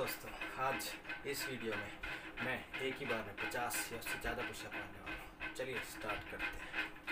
दोस्तों, आज इस वीडियो में मैं एक ही बार में 50 या उससे ज़्यादा पुशअप मारने वाला हूँ। चलिए स्टार्ट करते हैं।